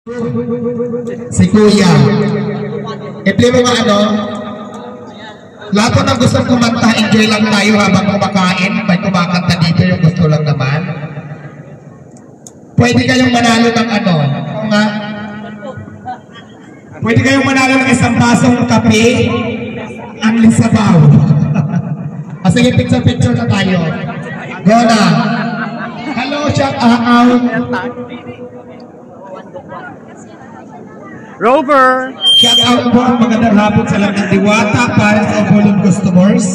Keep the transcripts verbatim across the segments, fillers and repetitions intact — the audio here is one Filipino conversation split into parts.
Si Kuya. I-play mo nga ano? Lahat po ng gustong kumanta, enjoy lang tayo habang kumakain. May kumakanta dito yung gusto lang naman. Pwede kayong manalo ng ano? O nga? Pwede kayong manalo ng isang basong kape. Ang lisabaw. O sige, picture-picture na tayo. Go na. Hello, shout out. Rover! Shout out po ang magandang hapon sa lahat ng diwata para sa Apollo customers.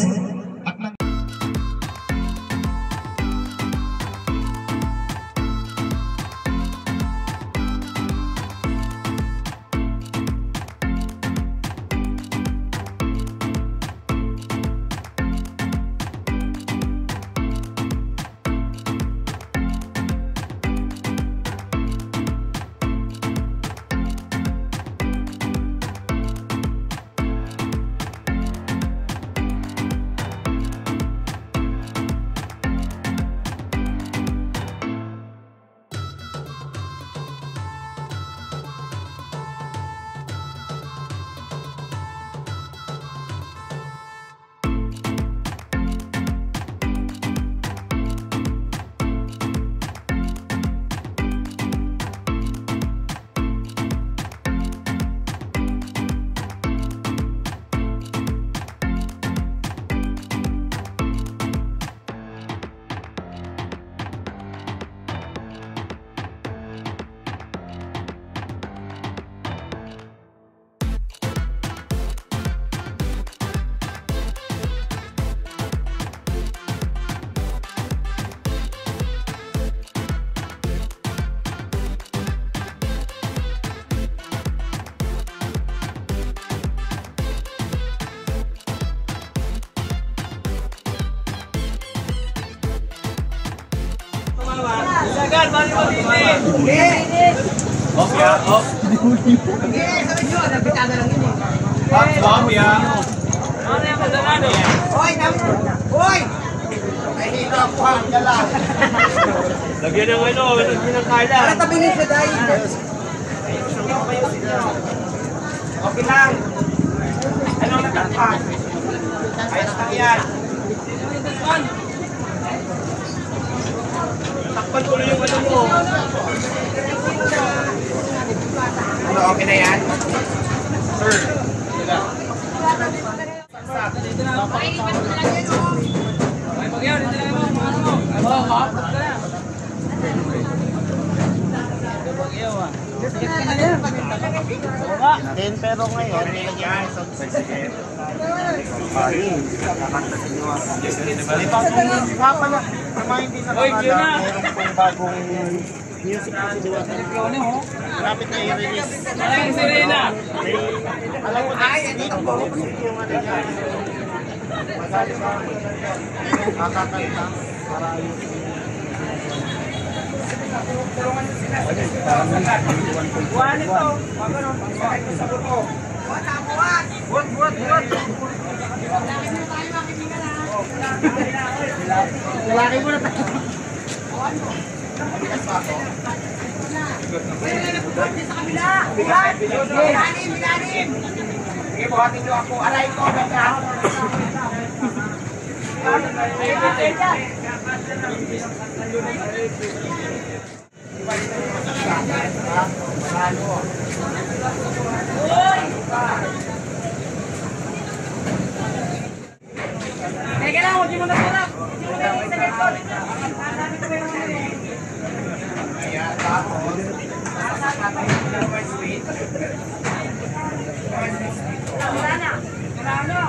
Sagan, balik mo dito. Okay, oh. Okay, sabi nyo, nagbitada lang yun eh. Ah, wow, ya. Ano yung madalano? Hoy, namin. Hoy! Nahihina ako ang gala. Lagyan ng ano, lagyan ng kala. Para tabingin siya dahil. Okay lang. Anong nagkakpan? Ayos lang yan. Takpan ulo yung ano mo. Ano, okay na yan? Sir. Ay, pag-yan, hindi lang mo. Ano mo? Ano mo? Ten pero ngayon, nilagyan sa president. Pari, kakanta sa inyo. May bagong hapa na. Remind din sa kanila, meron pong bagong music na si Diwata. Malapit na i-release. Ay, Serena! Alam mo na, hindi ang bagong music yung ano niya. Masali sa kakakanta para yung Buwan ito. Magano? Sakay ko sa buto. Buwan na buwan. Buwan, buwan, buwan. lalaki mo na tayo. Buwan mo. Bigas pa ako. Sa kabila. Bigas. Bilalim, bilalim. Sige, buhatin nyo ako. Aray ko. Ganda. Ayun na, ayun na. Teka lang, huwag niyo muna sarap. Huwag niyo muna yung sagay ko. Sabi ko yung mga eh. Ayan, tapos. Wala na. Wala na.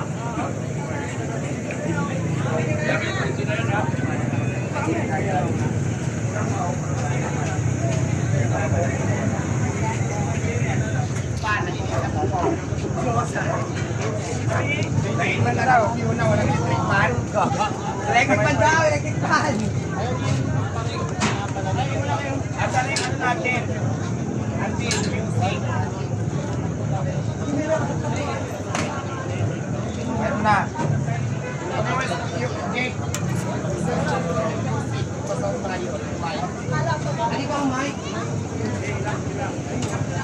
Electric man na daw, yun na, walang electric man. Electric man daw, electric man. At ano yung ano natin? Until music. Meron na. Okay. Ano ba ang mic?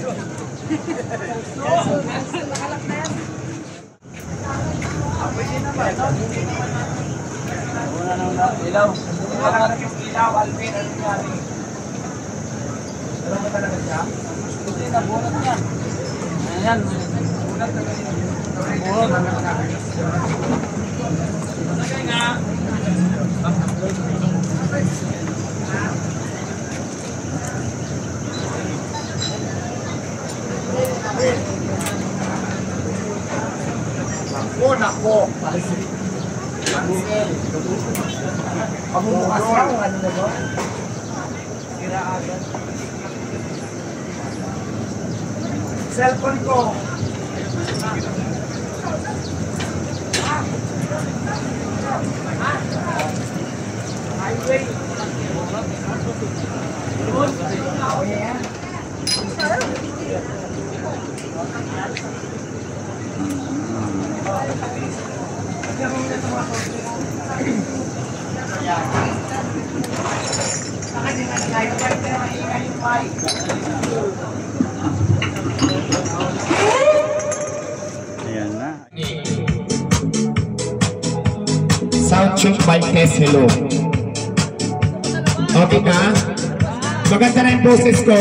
Ilaw. Yung ilaw, Alvin, ano nangyari? Ano ba talaga siya? Hindi na, bunot niya. Ayan, bunot na ganyan. Bunot. Talagay nga. Nako, nako. Ansel. Pagbubukas lang, ano na ba? Sira agad. Cellphone ko. Highway. Ayan na. Sound check by Tess, hello. Okay ka? Maganda na yung boses ko.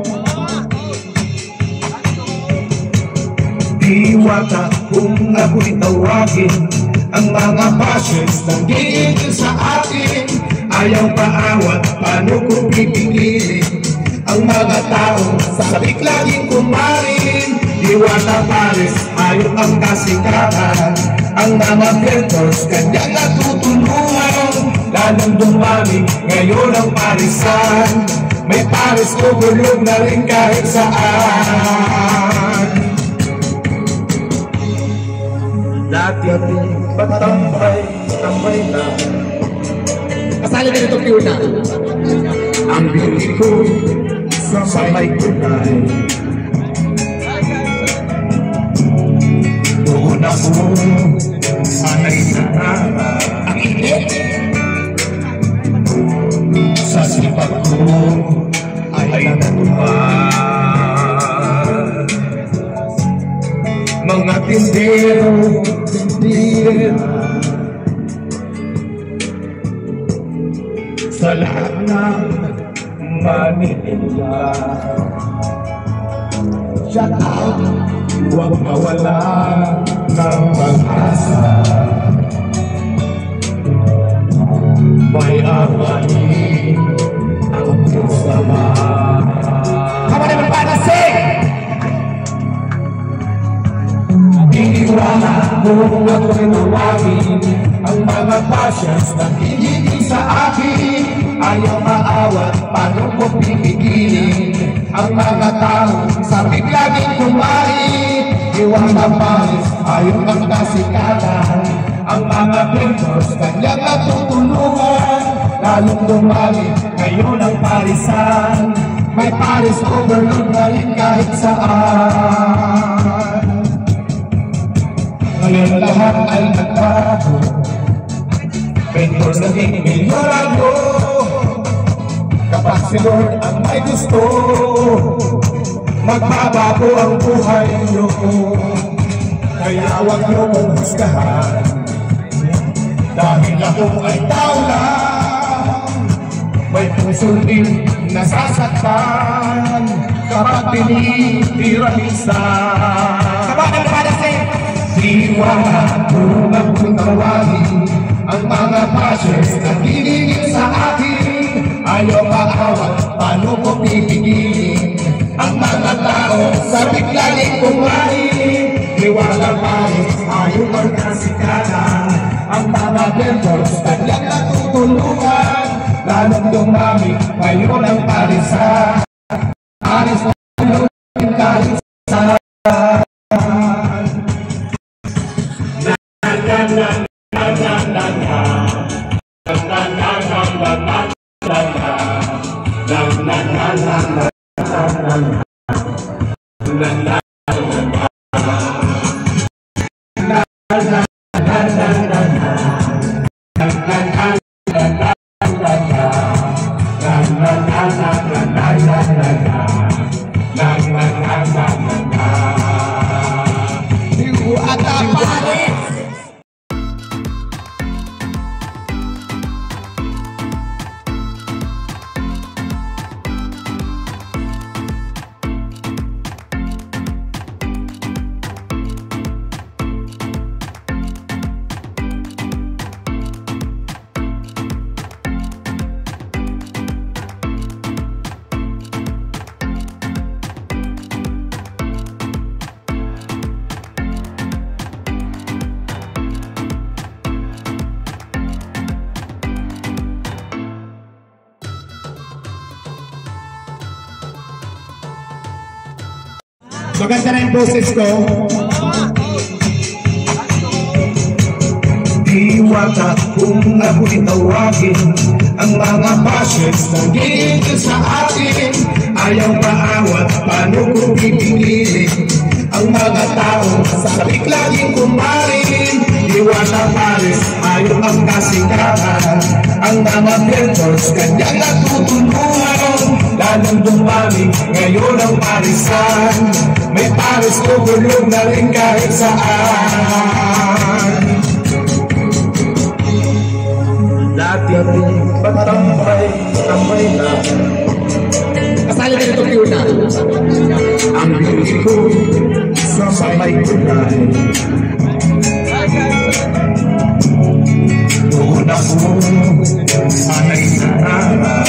Diwata kung ako'y tawagin, ang mga passions nang gigil sa akin. Ayaw paawat, paano ko pipigilin ang mga tao sabik laging kumain. Diwata Paris, ayaw ang kasikatan, ang mga filters kanyang natutulungan. Lalong dumami ngayon ang parisan, may Paris overload na rin kahit saan. Dati patambay, tambay na Kasali na ito Fiona. ang beauty ko sa may kulay. Doon ako sana'y narara ang init. Sa sipag ko ay natupad. Mga tindero, tindera, sa lahat ng Manila. Shout out, huwag mawala ng pag-asa. May amahin ang Diyos naman. Come on everybody, sing! Iniwala kung ako'y nawagin, ang mga passions na hihigil sa akin. Ayaw maawat, paano ko pipigilin ang mga tao sabik laging kumain. Iwala Paris, ayaw ang kasikatan, ang mga filters kanyang natutulungan. Lalong dumami ngayon ang parisan, may Paris overload na rin kahit saan. Ngayon lahat ay nagbago, Vendors naging milyonaryo. Kapag si Lord ang may gusto, magbabago ang buhay niyo. Kaya huwag niyo kong husgahan, dahil ako ay tao lang. May puso din nasasaktan kapag tinitira-minsan. Come on everybody, sing! Iwala kung ako'y tawagin, ang mga passions na hinihigil sa akin. Ayaw maawat, paano ko pipigilin ang mga tao sabik laging kumain. Iwala Paris, ayaw ang kasikatan, ang mga vendors kanyang natutulungan. Lalong dumami ngayon ang parisan, Paris overload kahit saan. Maganda na yung boses ko. Diwata kung ako'y tawagin ang mga passions na gigil sa atin. Ayaw paawat, paano ko pipigilin ang mga tao sa biglang kumarin. Diwata Paris, ayaw ang kasikatan. Ang mga mentors, kanyang natutulungan. Lalong dumami, ngayon ang parisan. May Paris ko gulog na rin kahit saan. Dati patambay, tambay na. Kasali na ito Fiona. Ang beauty ko sa sabay tunay. Doon ako sana'y narara.